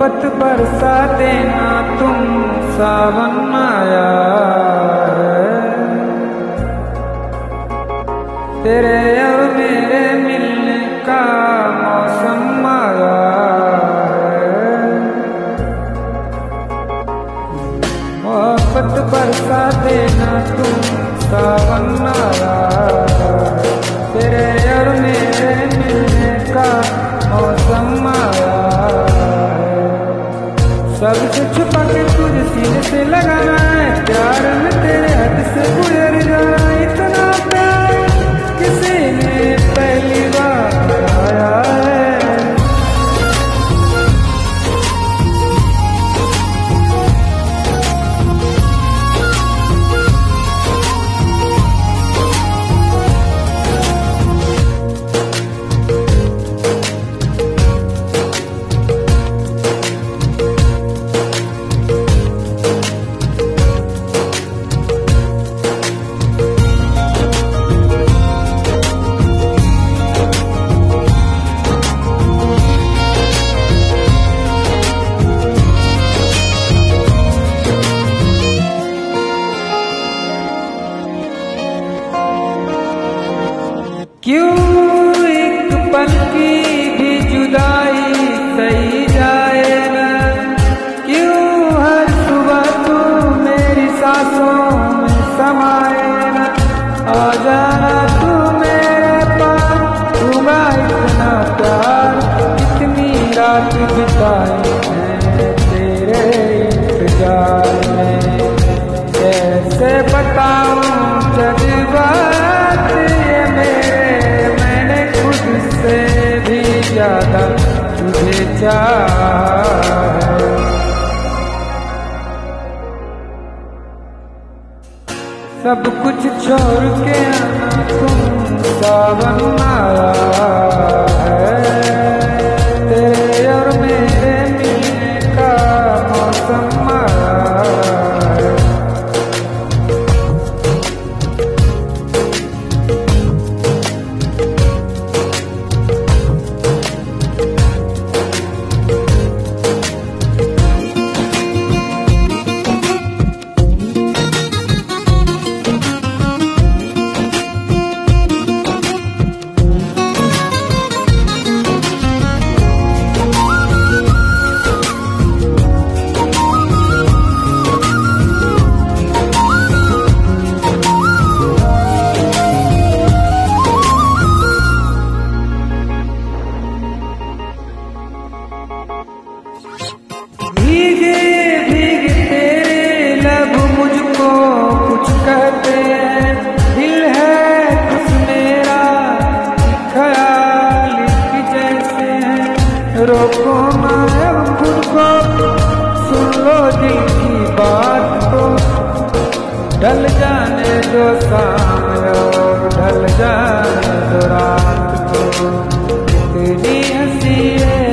मोहब्बत बरसा देना तुम सावन आया है। तेरे और मेरे मिलने का मौसम आया है। मोहब्बत बरसा देना तुम सावन आया है। तेरे और मेरे मिलने का मौसम आया है। सबसे छुपा के तुझे सीने से लगाना है। प्यार में तेरे हद से गुजर जाना। इतना प्यार किसी ने पहली बार आया है। क्यों एक पल की भी जुदाई सही जाए ना। क्यों हर सुबह तू मेरी सांसों में समाए ना। आ जाना तू मेरे पास। दूंगा इतना प्यार कितनी रात बिताई है तेरे इंतजार में। कैसे बताऊं जज्बात ये मेरे। मैंने खुद से भी ज्यादा तुझे चाहा है। सब कुछ छोड़ के आना तुम सावन आया है। तेरे और मेरे मिलने का मौसम आया है। भीगे भीगे तेरे लब मुझको कुछ कहते हैं। दिल है कुछ मेरा ख्याल की जैसे है। रोको ना अब खुद को। सुन लो दिल की बात को। ढल जाने दो शाम और ढल जाने दो रात को। इतनी हंसी है